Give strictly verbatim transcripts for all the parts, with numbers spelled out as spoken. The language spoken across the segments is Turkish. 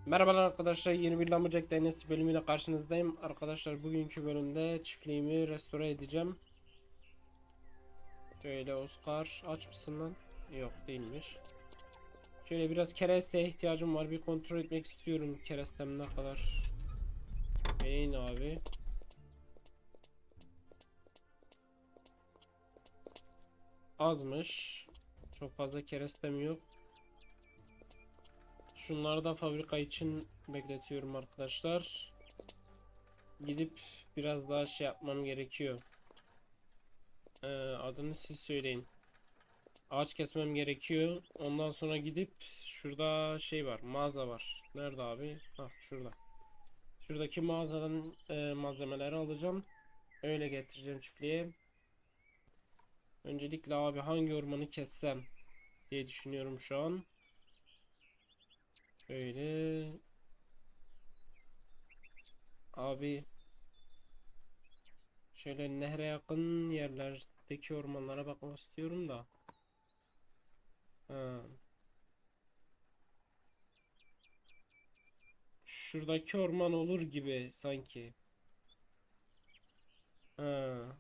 Merhabalar arkadaşlar, yeni bir Lumberjack Dynasty bölümüyle karşınızdayım. Arkadaşlar bugünkü bölümde çiftliğimi restore edeceğim. Şöyle Oscar, aç mısın lan? Yok, değilmiş. Şöyle biraz keresteye ihtiyacım var, bir kontrol etmek istiyorum kerestem ne kadar. Beyin abi. Azmış. Çok fazla kerestem yok. Şunları da fabrika için bekletiyorum arkadaşlar. Gidip biraz daha şey yapmam gerekiyor. Ee, adını siz söyleyin. Ağaç kesmem gerekiyor. Ondan sonra gidip şurada şey var, mağaza var. Nerede abi? Hah, şurada. Şuradaki mağazadan e, malzemeleri alacağım. Öyle getireceğim çiftliğe. Öncelikle abi hangi ormanı kessem diye düşünüyorum şu an. Şöyle abi, şöyle nehre yakın yerlerdeki ormanlara bakmak istiyorum da. Ha. Şuradaki orman olur gibi sanki. Ha.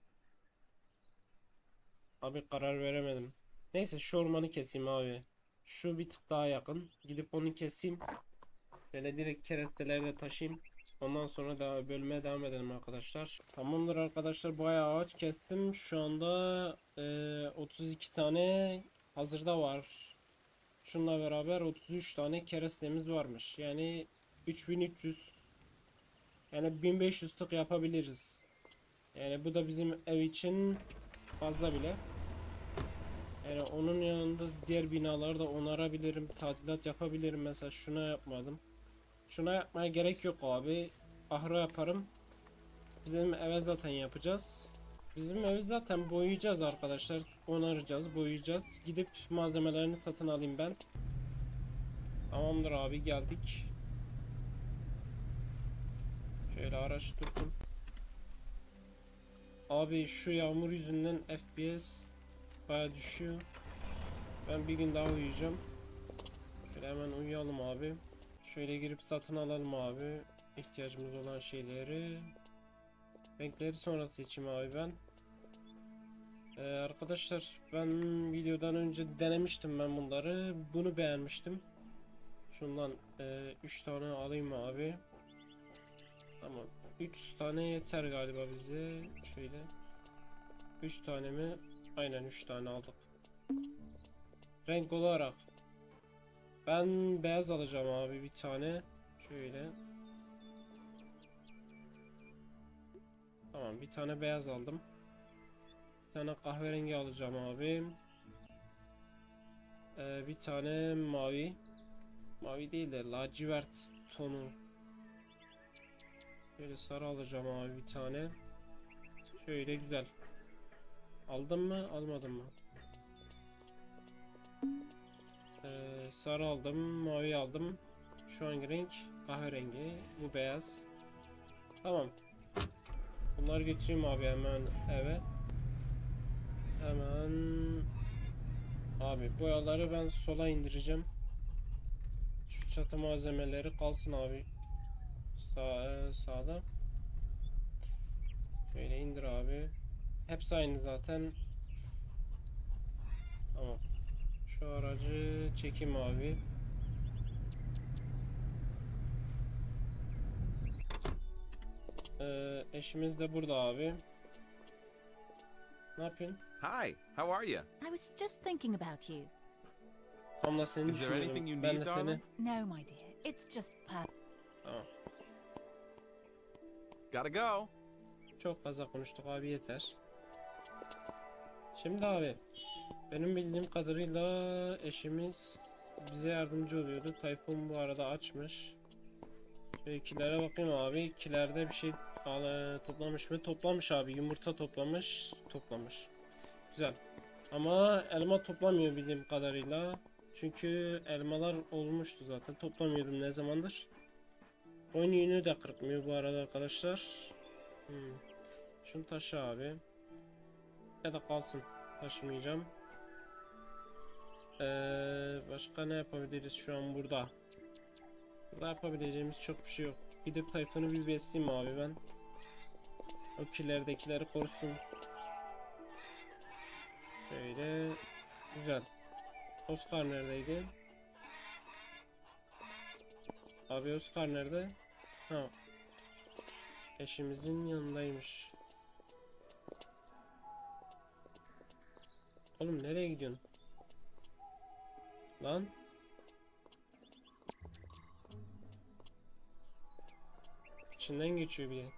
Abi karar veremedim. Neyse şu ormanı keseyim abi. Şu bir tık daha yakın. Gidip onu keseyim. Böyle direkt keresteleri de taşıyayım. Ondan sonra da bölmeye devam edelim arkadaşlar. Tamamdır arkadaşlar, bayağı ağaç kestim. Şu anda e, otuz iki tane hazırda var. Şununla beraber otuz üç tane kerestemiz varmış. Yani üç bin üç yüz, yani bin beş yüz tık yapabiliriz. Yani bu da bizim ev için fazla bile. Yani onun yanında diğer binaları da onarabilirim, tadilat yapabilirim. Mesela şuna yapmadım. Şuna yapmaya gerek yok abi. Ahıra yaparım. Bizim eve zaten yapacağız. Bizim evi zaten boyayacağız arkadaşlar. Onaracağız, boyayacağız. Gidip malzemelerini satın alayım ben. Tamamdır abi, geldik. Şöyle araç tuttum. Abi şu yağmur yüzünden F P S baya düşüyor. Ben bir gün daha uyuyacağım. Şöyle hemen uyuyalım abi. Şöyle girip satın alalım abi ihtiyacımız olan şeyleri. Renkleri sonra seçeyim abi ben. Ee, arkadaşlar ben videodan önce denemiştim ben bunları. Bunu beğenmiştim. Şundan üç tane alayım abi. Tamam. üç tane yeter galiba bize. Şöyle. üç tane mi? Aynen üç tane aldık. Renk olarak ben beyaz alacağım abi bir tane. Şöyle. Tamam, bir tane beyaz aldım. Bir tane kahverengi alacağım abi. Ee, bir tane mavi. Mavi değil de lacivert tonu. Şöyle sarı alacağım abi bir tane. Şöyle güzel. Aldım mı? Almadım mı? Ee, sarı aldım. Mavi aldım. Şu hangi renk? Kahverengi. Bu beyaz. Tamam. Bunları götüreyim abi hemen eve. Hemen abi boyaları ben sola indireceğim. Şu çatı malzemeleri kalsın abi. Sağ, e, sağda. Böyle indir abi. Hepsi aynı zaten. Tamam. Şu aracı çekeyim abi. Ee, eşimiz de burada abi. Ne yapıyorsun? Hi, how are you? I was just thinking about you. Tam da seni Is there anything düşünüyordum. you Ben need, de seni. darling? No, my dear, it's just per. Tamam. Gotta go. Çok fazla konuştuk abi, yeter. Şimdi abi, benim bildiğim kadarıyla eşimiz bize yardımcı oluyordu. Tayfun bu arada açmış. Şöyle kilere bakayım abi. Kilerde bir şey al, toplamış mı? Toplamış abi. Yumurta toplamış. Toplamış. Güzel. Ama elma toplamıyor bildiğim kadarıyla. Çünkü elmalar olmuştu zaten. Toplamıyordum ne zamandır. Oyun yünü de kırpmıyor bu arada arkadaşlar. Hmm. Şunu taşı abi. Ya da kalsın. Taşımayacağım. Ee, başka ne yapabiliriz şu an burada? Burada yapabileceğimiz çok bir şey yok. Gidip Tayfun'u bir besleyeyim abi ben. O killerdekileri korusun. Şöyle. Güzel. Oscar neredeydi? Abi Oscar nerede? Ha. Eşimizin yanındaymış. Oğlum nereye gidiyorsun? Lan. İçinden geçiyor bir de.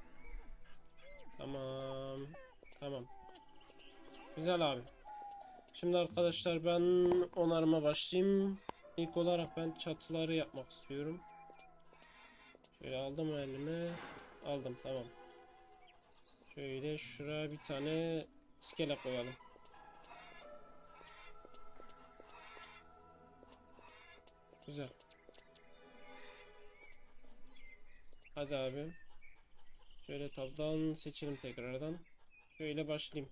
Tamam. Tamam. Güzel abi. Şimdi arkadaşlar ben onarıma başlayayım. İlk olarak ben çatıları yapmak istiyorum. Şöyle aldım elime. Aldım, tamam. Şöyle şuraya bir tane iskele koyalım. Güzel. Hadi abi. Şöyle tabdan seçelim tekrardan. Şöyle başlayayım.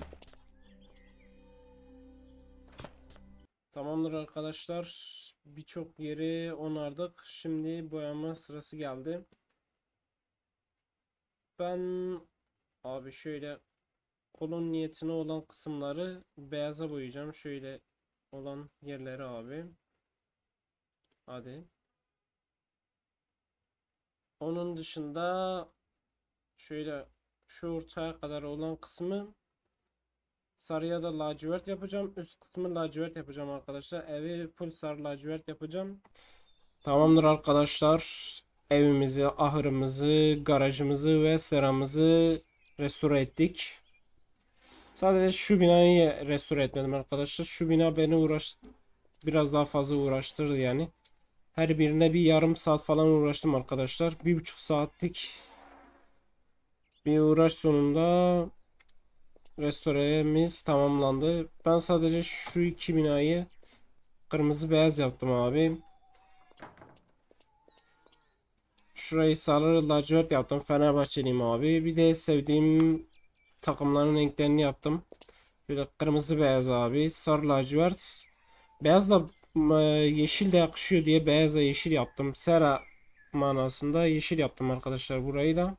Tamamdır arkadaşlar. Birçok yeri onardık. Şimdi boyama sırası geldi. Ben abi şöyle kolon niyetine olan kısımları beyaza boyayacağım. Şöyle olan yerleri abi. Hadi. Onun dışında şöyle şu ortaya kadar olan kısmı sarıya da lacivert yapacağım. Üst kısmı lacivert yapacağım arkadaşlar. Evi full sarı lacivert yapacağım. Tamamdır arkadaşlar. Evimizi, ahırımızı, garajımızı ve seramızı restore ettik. Sadece şu binayı restore etmedim arkadaşlar. Şu bina beni uğraş biraz daha fazla uğraştırdı yani. Her birine bir yarım saat falan uğraştım arkadaşlar. Bir buçuk saatlik bir uğraş sonunda restoremiz tamamlandı. Ben sadece şu iki binayı kırmızı beyaz yaptım abi. Şurayı sarı lacivert yaptım. Fenerbahçeliyim abi. Bir de sevdiğim takımların renklerini yaptım. Böyle kırmızı beyaz abi. Sarı lacivert. Beyaz da e, yeşil de yakışıyor diye beyazla yeşil yaptım. Sera manasında yeşil yaptım arkadaşlar burayı da.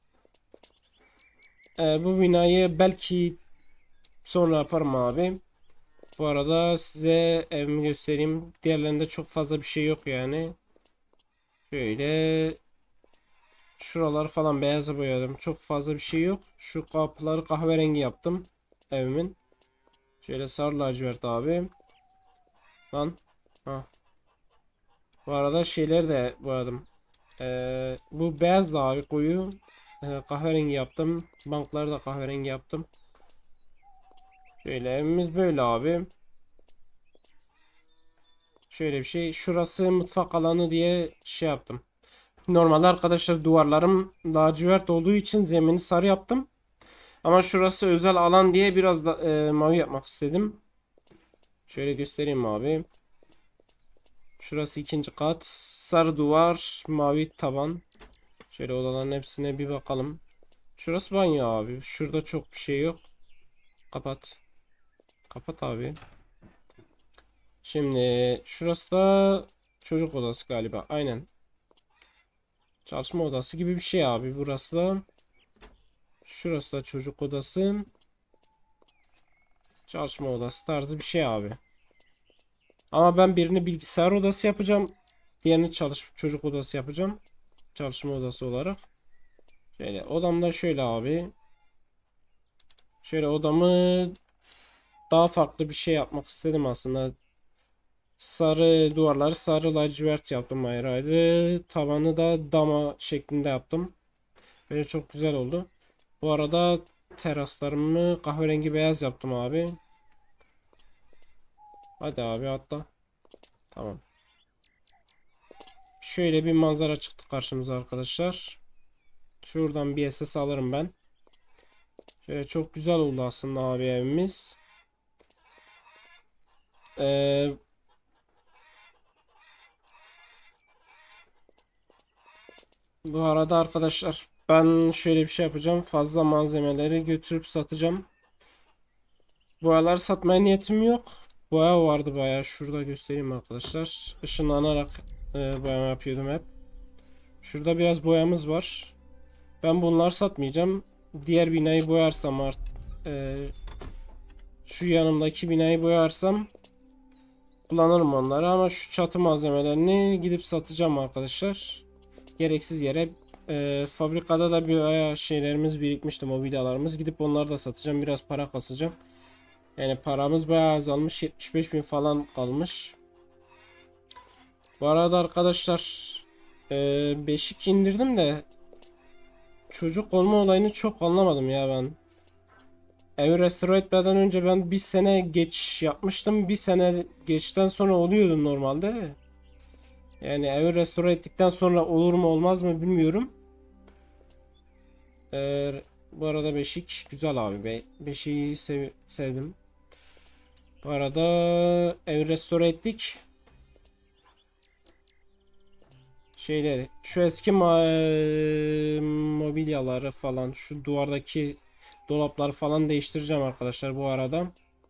E, bu binayı belki sonra yaparım abi. Bu arada size evimi göstereyim. Diğerlerinde çok fazla bir şey yok yani. Şöyle şuralar falan beyaza boyadım. Çok fazla bir şey yok. Şu kapıları kahverengi yaptım evimin. Şöyle sarı lacivert abi. Lan. Ha. Bu arada şeyleri de boyadım. Ee, bu beyaz da abi koyu. Ee, kahverengi yaptım. Bankları da kahverengi yaptım. Şöyle evimiz böyle abi. Şöyle bir şey. Şurası mutfak alanı diye şey yaptım. Normalde arkadaşlar duvarlarım lacivert olduğu için zemini sarı yaptım. Ama şurası özel alan diye biraz da e, mavi yapmak istedim. Şöyle göstereyim abi. Şurası ikinci kat. Sarı duvar, mavi taban. Şöyle odaların hepsine bir bakalım. Şurası banyo abi. Şurada çok bir şey yok. Kapat. Kapat abi. Şimdi şurası da çocuk odası galiba. Aynen. Çalışma odası gibi bir şey abi. Burası da. Şurası da çocuk odası. Çalışma odası tarzı bir şey abi. Ama ben birini bilgisayar odası yapacağım. Diğerini çalış çocuk odası yapacağım. Çalışma odası olarak. Şöyle odamda şöyle abi. Şöyle odamı daha farklı bir şey yapmak istedim aslında. Sarı duvarları sarı lacivert yaptım ayrı ayrı. Tavanı da dama şeklinde yaptım. Böyle çok güzel oldu. Bu arada teraslarımı kahverengi beyaz yaptım abi. Hadi abi atla. Tamam. Şöyle bir manzara çıktı karşımıza arkadaşlar. Şuradan bir S S alırım ben. Şöyle çok güzel oldu aslında abi evimiz. Ee, bu arada arkadaşlar ben şöyle bir şey yapacağım. Fazla malzemeleri götürüp satacağım. Boyalar satmaya niyetim yok. Boya vardı bayağı. Şurada göstereyim arkadaşlar. Işınlanarak e, boyama yapıyordum hep. Şurada biraz boyamız var. Ben bunları satmayacağım. Diğer binayı boyarsam art e, şu yanımdaki binayı boyarsam kullanırım onları, ama şu çatı malzemelerini gidip satacağım arkadaşlar. Gereksiz yere. E, fabrikada da bir bayağı şeylerimiz birikmişti, mobilyalarımız. Gidip onları da satacağım. Biraz para kasacağım. Yani paramız bayağı azalmış. yetmiş beş bin falan kalmış. Bu arada arkadaşlar e, beşik indirdim de çocuk olma olayını çok anlamadım ya ben. Evi restore etmeden önce ben bir sene geç yapmıştım. Bir sene geçten sonra oluyordu normalde. Yani evi restore ettikten sonra olur mu olmaz mı bilmiyorum. Ee, bu arada beşik güzel abi. Be beşiği sev sevdim. Bu arada evi restore ettik. Şeyleri, şu eski ma- mobilyaları falan, şu duvardaki dolapları falan değiştireceğim arkadaşlar bu arada.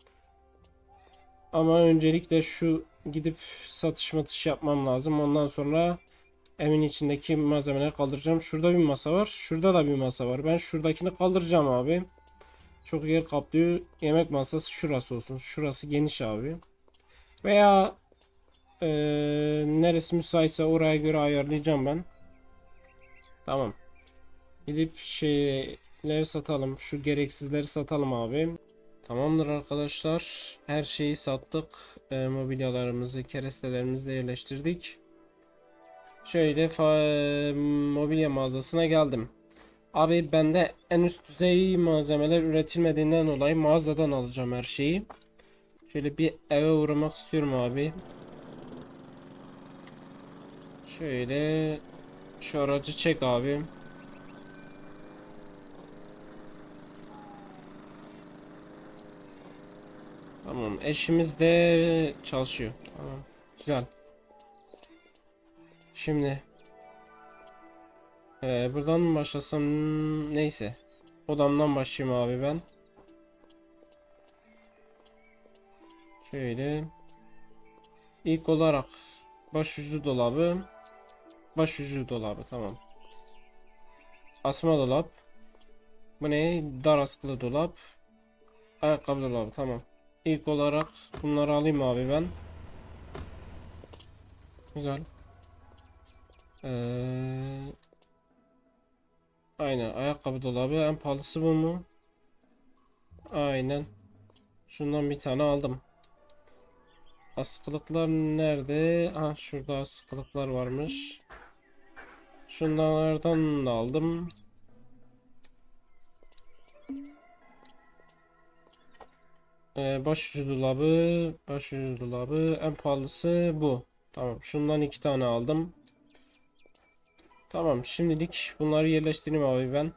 Ama öncelikle şu gidip satış matış yapmam lazım. Ondan sonra evin içindeki malzemeleri kaldıracağım. Şurada bir masa var. Şurada da bir masa var. Ben şuradakini kaldıracağım abi. Çok yer kaplıyor. Yemek masası şurası olsun. Şurası geniş abi. Veya ee, neresi müsaitse oraya göre ayarlayacağım ben. Tamam. Gidip şeyleri satalım. Şu gereksizleri satalım abi. Tamamdır arkadaşlar. Her şeyi sattık. E, mobilyalarımızı, kerestelerimizi de yerleştirdik. Şöyle mobilya mağazasına geldim. Abi bende en üst düzey malzemeler üretilmediğinden dolayı mağazadan alacağım her şeyi. Şöyle bir eve uğramak istiyorum abi. Şöyle şu aracı çek abi. Tamam, eşimiz de çalışıyor. Tamam, güzel. Şimdi e, buradan mı başlasam, neyse. Odamdan başlayayım abi ben. Şöyle ilk olarak başucu dolabı. Başucu dolabı, tamam. Asma dolap. Bu ne? Dar askılı dolap. Ayakkabı dolabı, tamam. İlk olarak bunları alayım abi ben. Güzel. Ee, aynen, ayakkabı dolabı en pahalısı bu mu? Aynen. Şundan bir tane aldım. Askılıklar nerede? Ah, şurada askılıklar varmış. Şunlardan da aldım. Ee, başucu dolabı, başucu dolabı en pahalısı bu. Tamam, şundan iki tane aldım. Tamam, şimdilik bunları yerleştireyim abi ben.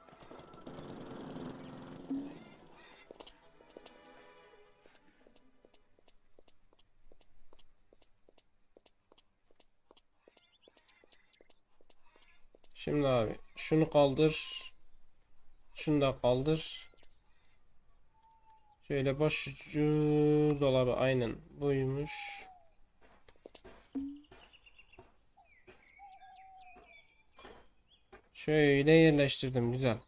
Şimdi abi şunu kaldır. Şunu da kaldır. Şöyle başucu dolabı aynen buymuş. Şöyle yerleştirdim, güzel.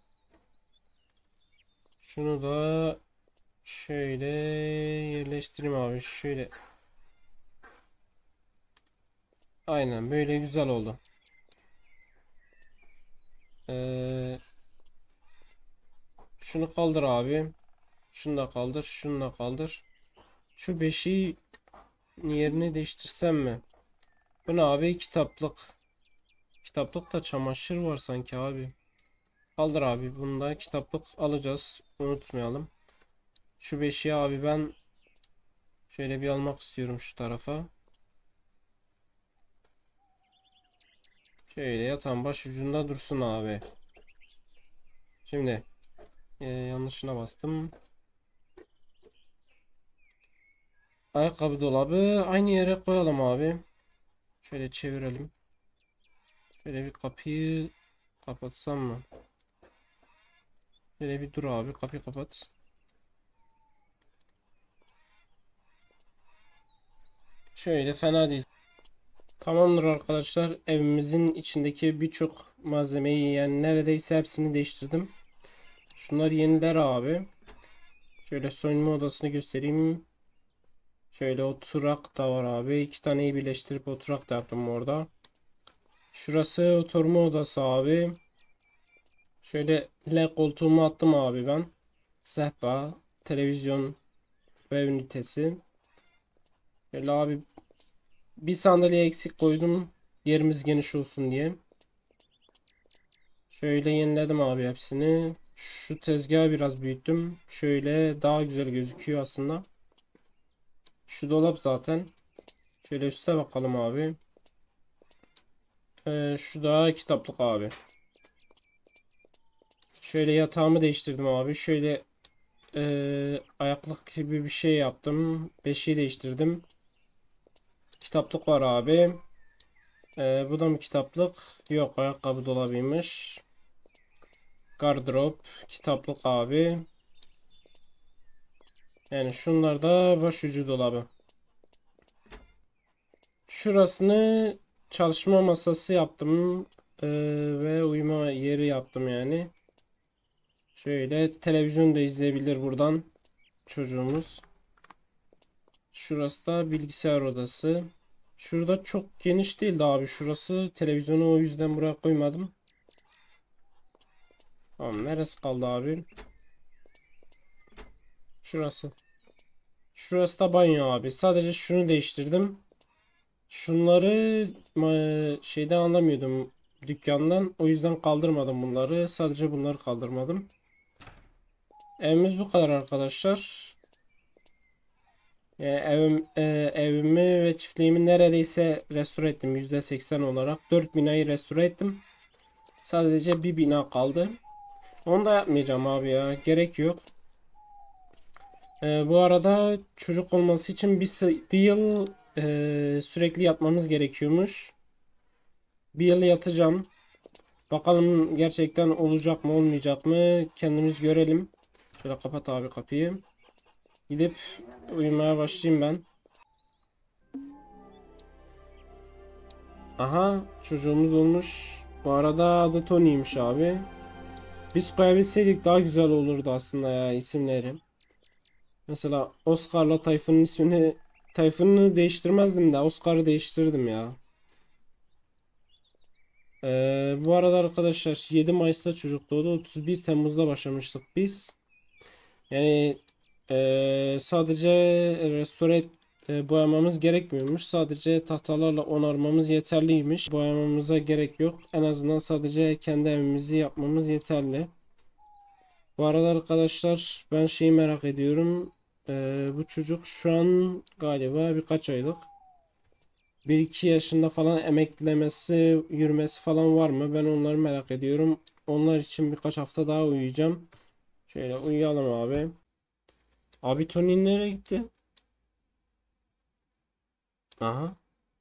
Şunu da şöyle yerleştireyim abi, şöyle. Aynen böyle güzel oldu. Ee, şunu kaldır abi. Şunu da kaldır, şunu da kaldır. Şu beşi yerini değiştirsem mi? Bu ne abi? Kitaplık. Kitaplıkta çamaşır var sanki abi. Kaldır abi. Bunda kitaplık alacağız. Unutmayalım. Şu beşiği abi ben şöyle bir almak istiyorum şu tarafa. Şöyle yatağın baş ucunda dursun abi. Şimdi e, yanlışına bastım. Ayakkabı dolabı aynı yere koyalım abi. Şöyle çevirelim. Şöyle bir kapıyı kapatsam mı? Şöyle bir dur abi, kapıyı kapat. Şöyle fena değil. Tamamdır arkadaşlar. Evimizin içindeki birçok malzemeyi, yani neredeyse hepsini değiştirdim. Şunlar yeniler abi. Şöyle soyunma odasını göstereyim. Şöyle oturak da var abi. İki taneyi birleştirip oturak da yaptım orada. Şurası oturma odası abi. Şöyle L koltuğumu attım abi ben. Sehpa, televizyon ve ünitesi. Şöyle abi bir sandalye eksik koydum. Yerimiz geniş olsun diye. Şöyle yeniledim abi hepsini. Şu tezgahı biraz büyüttüm. Şöyle daha güzel gözüküyor aslında. Şu dolap zaten. Şöyle üste bakalım abi. Ee, şu da kitaplık abi. Şöyle yatağımı değiştirdim abi. Şöyle e, ayaklık gibi bir şey yaptım. Beşiği değiştirdim. Kitaplık var abi. Ee, bu da mı kitaplık? Yok, ayakkabı dolabıymış. Gardırop, kitaplık abi. Yani şunlar da başucu dolabı. Şurasını çalışma masası yaptım. Ee, ve uyuma yeri yaptım yani. Şöyle televizyon da izleyebilir buradan çocuğumuz. Şurası da bilgisayar odası. Şurada çok geniş değildi abi. Şurası televizyonu, o yüzden buraya koymadım. Tamam, neresi kaldı abi? Şurası. Şurası da banyo abi. Sadece şunu değiştirdim. Şunları e, şeyden anlamıyordum, dükkandan. O yüzden kaldırmadım bunları. Sadece bunları kaldırmadım. Evimiz bu kadar arkadaşlar. Yani evim, e, evimi ve çiftliğimi neredeyse restore ettim. yüzde seksen olarak. dört binayı restore ettim. Sadece bir bina kaldı. Onu da yapmayacağım abi ya. Gerek yok. E, bu arada çocuk olması için bir, sı- bir yıl e, sürekli yatmamız gerekiyormuş. Bir yıl yatacağım. Bakalım gerçekten olacak mı olmayacak mı? Kendimiz görelim. Şöyle kapat abi kapıyı. Gidip uyumaya başlayayım ben. Aha, çocuğumuz olmuş. Bu arada adı Tony'ymiş abi. Biz koyabilseydik daha güzel olurdu aslında ya, isimleri. Mesela Oscar'la Tayfun'un ismini, Tayfun'u değiştirmezdim de Oscar'ı değiştirdim ya. Ee, bu arada arkadaşlar yedi Mayıs'ta çocuk doğdu. otuz bir Temmuz'da başlamıştık biz. Yani ee, sadece restore e, boyamamız gerekmiyormuş. Sadece tahtalarla onarmamız yeterliymiş. Boyamamıza gerek yok. En azından sadece kendi evimizi yapmamız yeterli. Bu arada arkadaşlar ben şeyi merak ediyorum. Ee, bu çocuk şu an galiba birkaç aylık. Bir iki yaşında falan emeklemesi, yürümesi falan var mı? Ben onları merak ediyorum. Onlar için birkaç hafta daha uyuyacağım. Şöyle uyuyalım abi. Abi Tony nereye gitti? Aha.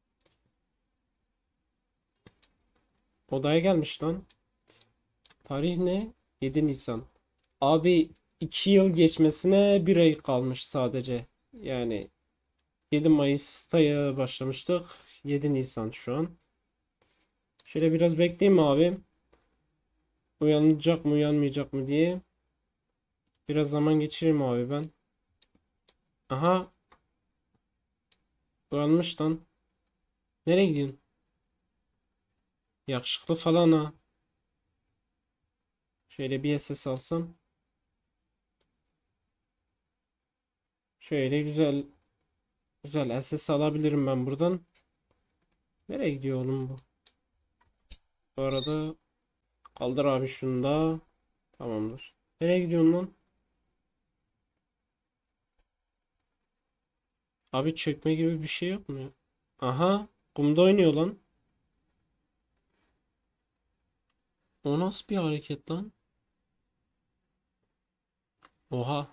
Odaya gelmiş lan. Tarih ne? yedi Nisan. Abi iki yıl geçmesine bir ay kalmış sadece. Yani yedi Mayıs'ta ya başlamıştık. yedi Nisan şu an. Şöyle biraz bekleyeyim abi. Uyanacak mı uyanmayacak mı diye. Biraz zaman geçireyim abi ben. Aha, uyanmış lan. Nereye gidiyorsun? Yakışıklı falan ha. Şöyle bir ses alsam. Şöyle güzel güzel ses alabilirim ben buradan. Nereye gidiyor oğlum bu? Bu arada kaldır abi şunu da. Tamamdır. Nereye gidiyorsun lan? Abi çökme gibi bir şey yok mu ya? Aha, kumda oynuyor lan. O nasıl bir hareket lan? Oha.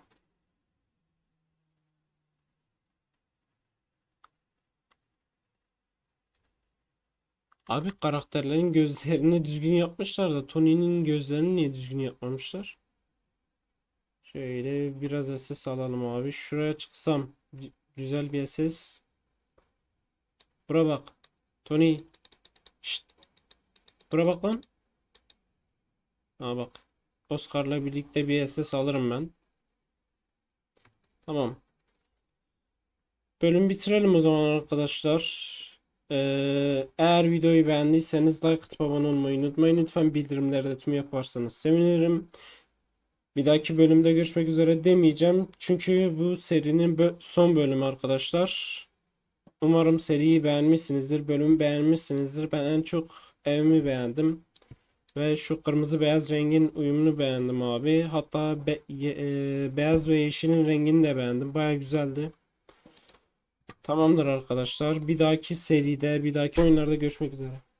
Abi karakterlerin gözlerini düzgün yapmışlar da Tony'nin gözlerini niye düzgün yapmamışlar? Şöyle biraz ses alalım abi. Şuraya çıksam gü- güzel bir ses. Bura bak. Tony. Şşt. Bura bak lan. Aa bak. Oscar'la birlikte bir S S alırım ben. Tamam. Bölüm bitirelim o zaman arkadaşlar. Ee, eğer videoyu beğendiyseniz like atıp abone olmayı unutmayın. Lütfen bildirimleri de tüm yaparsanız sevinirim. Bir dahaki bölümde görüşmek üzere demeyeceğim. Çünkü bu serinin bö- son bölümü arkadaşlar. Umarım seriyi beğenmişsinizdir. Bölümü beğenmişsinizdir. Ben en çok evimi beğendim. Ve şu kırmızı beyaz rengin uyumunu beğendim abi. Hatta be- ye- e, beyaz ve yeşilin rengini de beğendim. Baya güzeldi. Tamamdır arkadaşlar. Bir dahaki seride, bir dahaki oyunlarda görüşmek üzere.